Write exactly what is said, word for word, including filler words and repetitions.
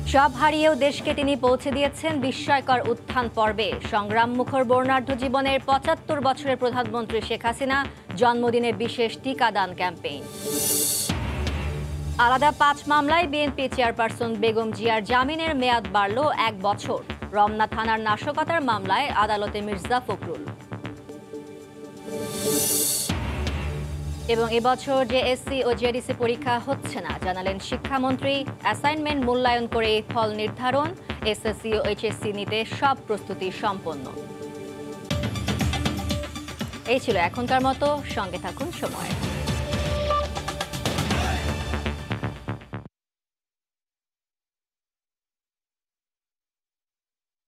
সব হারিয়েও দেশকে তিনি পৌঁছে দিয়েছেন বিস্ময়কর উত্থান পর্বে। সংগ্রাম মুখর বর্ণাঢ্য জীবনের পঁচাত্তর বছরের প্রধানমন্ত্রী শেখ হাসিনা জন্মদিনে বিশেষ টিকাদান ক্যাম্পেইন। আলাদা পাঁচ মামলায় বিএনপি চেয়ারপারসন বেগম জিয়ার জামিনের মেয়াদ বাড়ল এক বছর। রমনা থানার নাশকতার মামলায় আদালতে মির্জা ফখরুল। এবং এবছর জেএসসি ও জেডিসি পরীক্ষা হচ্ছে না, জানালেন শিক্ষামন্ত্রী। অ্যাসাইনমেন্ট মূল্যায়ন করে ফল নির্ধারণ। এসএসসি ও এইচএসসি নিতে সব প্রস্তুতি সম্পন্ন। এই ছিল এখনকার মতো, সঙ্গে থাকুন সময়।